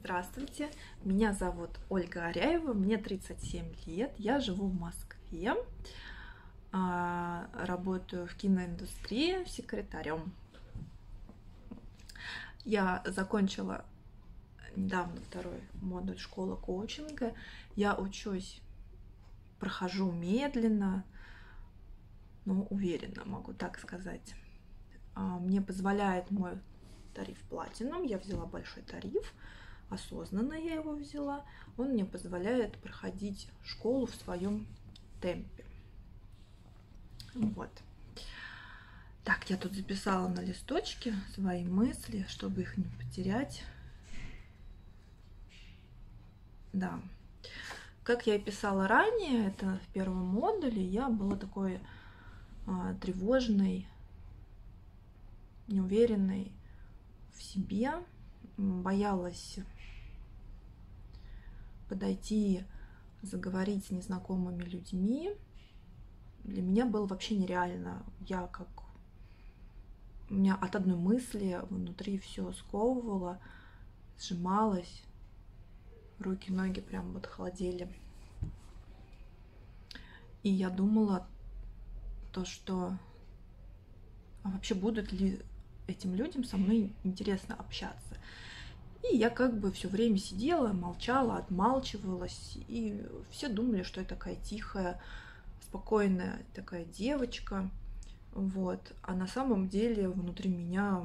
Здравствуйте, меня зовут Ольга Аряева, мне 37 лет, я живу в Москве, работаю в киноиндустрии секретарем. Я закончила недавно второй модуль школы коучинга, я учусь, прохожу медленно, но уверенно, могу так сказать. Мне позволяет мой тариф Platinum, я взяла большой тариф, осознанно я его взяла, он мне позволяет проходить школу в своем темпе. Вот. Так, я тут записала на листочке свои мысли, чтобы их не потерять. Да. Как я и писала ранее, это в первом модуле, я была такой тревожной, неуверенной в себе, боялась подойти, заговорить с незнакомыми людьми. Для меня было вообще нереально. У меня от одной мысли внутри все сковывало, сжималось, руки, ноги прям вот холодели. И я думала что вообще будут ли этим людям со мной интересно общаться. И я как бы все время сидела, молчала, отмалчивалась, и все думали, что я такая тихая, спокойная такая девочка, вот. А на самом деле внутри меня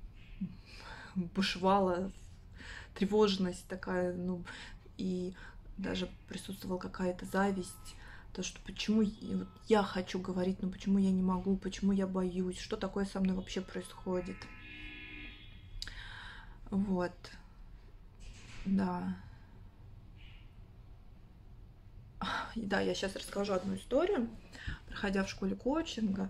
бушевала тревожность такая, и даже присутствовала какая-то зависть, то, что почему я хочу говорить, но почему я не могу, почему я боюсь, что такое со мной вообще происходит. Вот. Да. Да, я сейчас расскажу одну историю. Проходя в школе коучинга,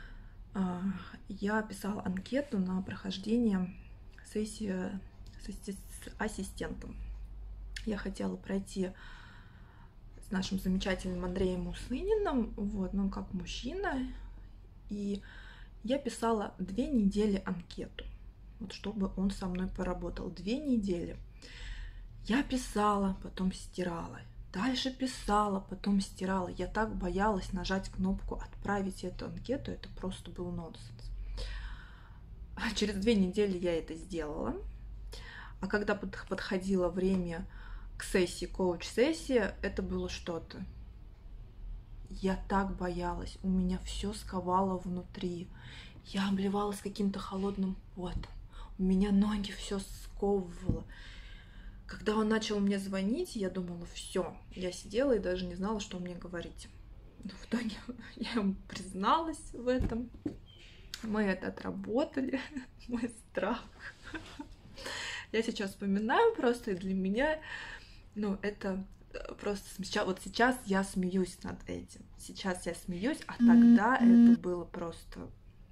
я писала анкету на прохождение сессии с ассистентом. Я хотела пройти с нашим замечательным Андреем Усыниным, вот, как мужчина, и я писала 2 недели анкету, вот, чтобы он со мной поработал. 2 недели. Я писала, потом стирала, дальше писала, потом стирала. Я так боялась нажать кнопку «Отправить эту анкету», это просто был нонсенс. Через 2 недели я это сделала. А когда подходило время к сессии, коуч-сессии, это было что-то. Я так боялась, у меня все сковало внутри. Я обливалась каким-то холодным потом. У меня ноги все сковывало. Когда он начал мне звонить, я думала, все. Я сидела и даже не знала, что мне говорить. Но в итоге я ему призналась в этом. Мы это отработали, мой страх. Я сейчас вспоминаю просто, и для меня, это просто сейчас я смеюсь над этим. Сейчас я смеюсь, а тогда это было просто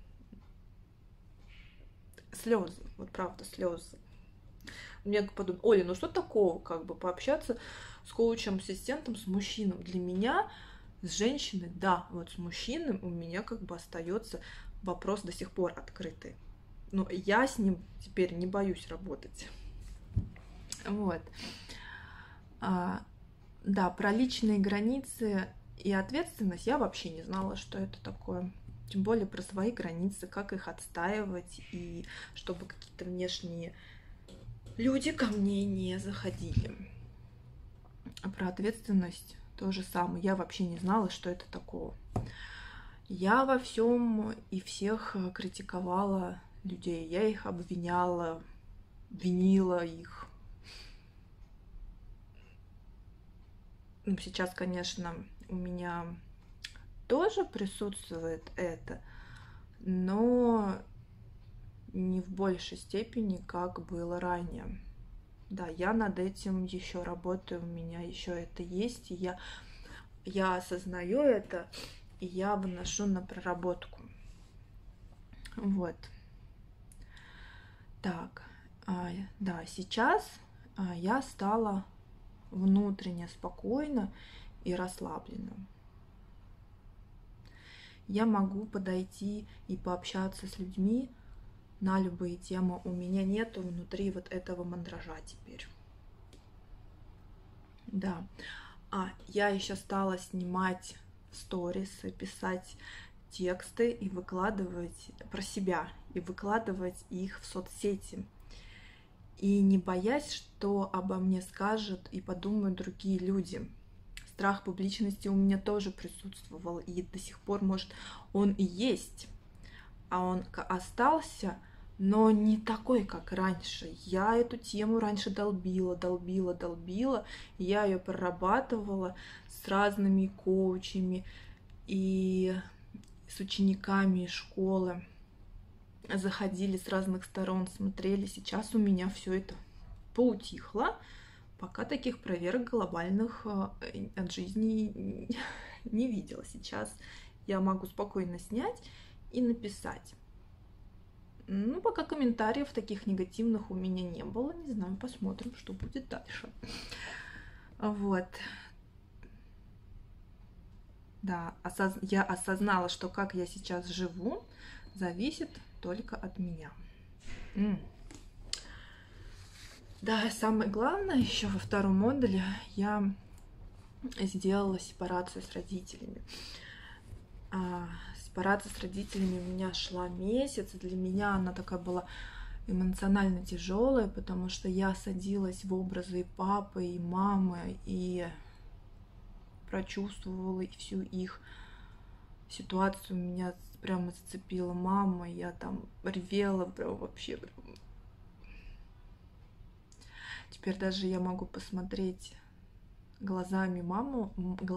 слезы, вот правда слезы. Мне подумали, Оля, что такого, пообщаться с коучем-ассистентом, с мужчиной? Для меня с женщиной, да, вот с мужчиной у меня остается вопрос до сих пор открытый. Но я с ним теперь не боюсь работать. Вот. Да, про личные границы и ответственность я вообще не знала, что это такое. Тем более про свои границы, как их отстаивать, и чтобы какие-то внешние люди ко мне не заходили. А про ответственность то же самое. Я вообще не знала, что это такое. Я во всем и всех критиковала людей. Я их обвиняла, винила их. Сейчас, конечно, у меня тоже присутствует это, но не в большей степени, как было ранее. Да, я над этим еще работаю, у меня еще это есть, и я осознаю это, и я выношу на проработку. Вот. Так, да, сейчас я стала внутренне спокойна и расслаблена. Я могу подойти и пообщаться с людьми на любые темы. У меня нету внутри вот этого мандража теперь. Да. Я еще стала снимать сторисы, писать тексты и выкладывать про себя, и выкладывать их в соцсети. И не боясь, что обо мне скажут и подумают другие люди. Страх публичности у меня тоже присутствовал, и до сих пор, может, он и есть, а он остался, но не такой, как раньше. Я эту тему раньше долбила, я ее прорабатывала с разными коучами и с учениками из школы. Заходили с разных сторон, смотрели. Сейчас у меня все это поутихло, пока таких проверок глобальных от жизни не видела. Сейчас я могу спокойно снять и написать. Ну, пока комментариев таких негативных у меня не было. Не знаю, посмотрим, что будет дальше. Вот. Да, я осознала, что как я сейчас живу, зависит только от меня. Да, самое главное, еще во втором модуле я сделала сепарацию с родителями. Сепарация с родителями у меня шла месяц. Для меня она такая была эмоционально тяжелая, потому что я садилась в образы и папы, и мамы, и прочувствовала всю их ситуацию. Меня прямо зацепила мама, я там ревела прям вообще. Теперь даже я могу посмотреть глазами маму,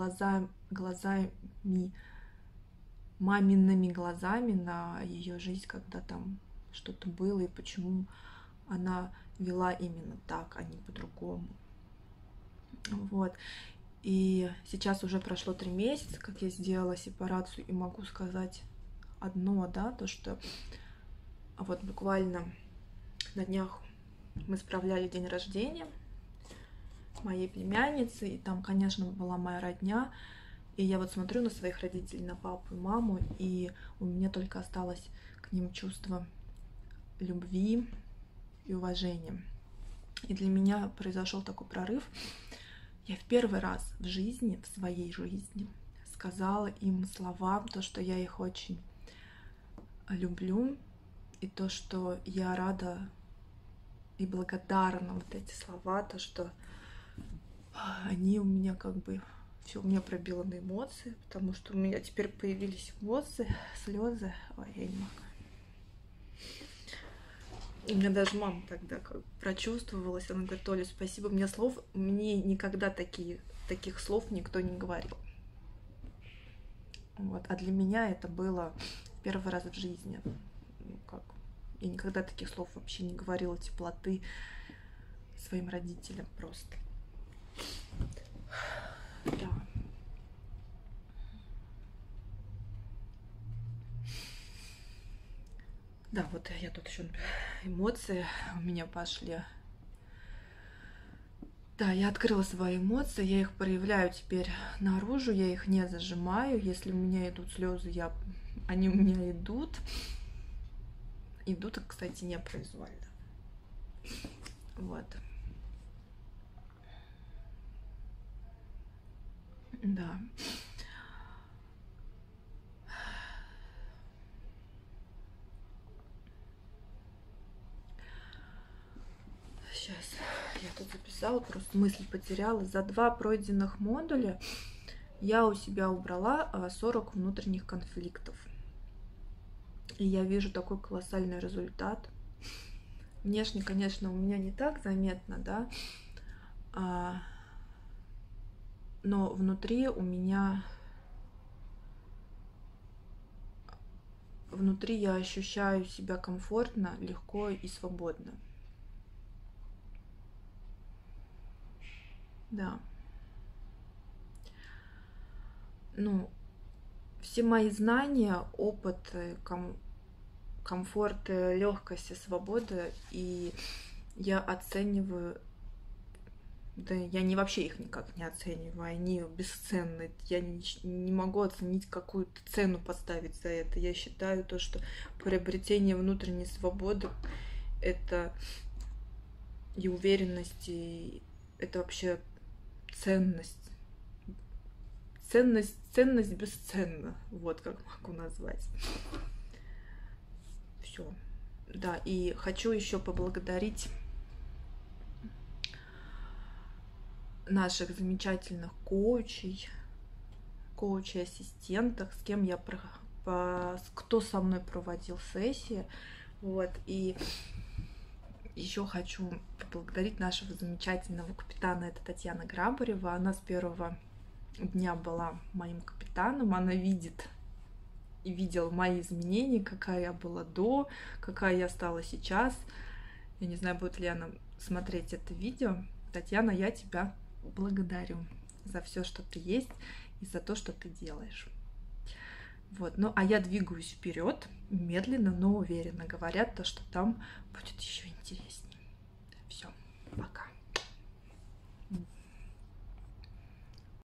мамиными глазами на ее жизнь, когда там что-то было и почему она вела именно так, а не по-другому. Вот. И сейчас уже прошло 3 месяца, как я сделала сепарацию, и могу сказать одно, да, то, что вот буквально на днях мы справляли день рождения моей племянницы, и там, конечно, была моя родня, и я вот смотрю на своих родителей, на папу и маму, и у меня только осталось к ним чувство любви и уважения. И для меня произошел такой прорыв. Я в первый раз в жизни, в своей жизни, сказала им слова, то, что я их очень люблю, и то, что я рада и благодарна, вот эти слова, то, что они у меня как бы все у меня пробило на эмоции, потому что у меня теперь появились эмоции, слезы. Ой, я не могу. У меня даже мама тогда как прочувствовалась, она говорит: Оля, спасибо, мне никогда таких слов никто не говорил. Вот. А для меня это было первый раз в жизни. Я никогда таких слов вообще не говорила, теплоты своим родителям просто. Да. Да, вот я тут еще эмоции у меня пошли. Да, я открыла свои эмоции, я их проявляю теперь наружу, я их не зажимаю. Если у меня идут слезы, они у меня идут. Идут, кстати, непроизвольно. Вот. Да. Сейчас я тут записала, просто мысль потеряла. За 2 пройденных модуля я у себя убрала 40 внутренних конфликтов. И я вижу такой колоссальный результат. Внешне, конечно, у меня не так заметно, да, но внутри у меня... Внутри я ощущаю себя комфортно, легко и свободно. Да. Ну, все мои знания, опыт, комфорт, легкость и свобода, и я оцениваю, да я вообще их никак не оцениваю, они бесценны, я не могу оценить, какую-то цену поставить за это. Я считаю то, что приобретение внутренней свободы это и уверенности, это вообще ценность. Ценность бесценна. Вот как могу назвать. Все. Да, и хочу еще поблагодарить наших замечательных коучей-ассистентов, с кем я кто со мной проводил сессии. Вот. И еще хочу поблагодарить нашего замечательного капитана, это Татьяна Грабарева. Она с первого дня была моим капитаном. Она видит и видела мои изменения, какая я была до, какая я стала сейчас. Я не знаю, будет ли она смотреть это видео. Татьяна, я тебя благодарю за все, что ты есть, и за то, что ты делаешь. Вот. Ну, а я двигаюсь вперед, медленно, но уверенно. Говорят то, что там будет еще интереснее.